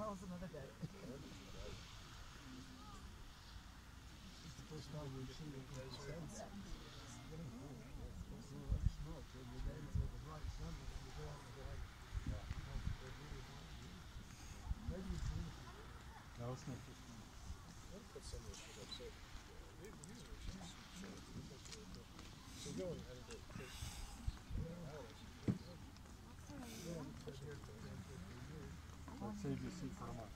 tell us another day. It's the first time we've seen it make sense. No, it's not. Put some of this shit up. So these are just short. So go and edit it. Save your seat for tomorrow.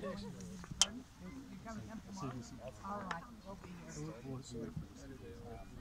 Pardon? You're coming up tomorrow? Save your seat. All right, we'll be here. We'll wait for this.